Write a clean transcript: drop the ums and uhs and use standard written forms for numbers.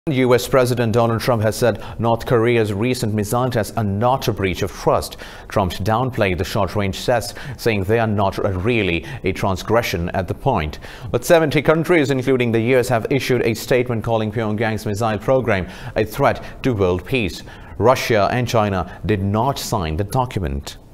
US President Donald Trump has said North Korea's recent missile tests are not a breach of trust. Trump downplayed the short-range tests, saying they are not really a transgression at the point. But 70 countries, including the US, have issued a statement calling Pyongyang's missile program a threat to world peace. Russia and China did not sign the document.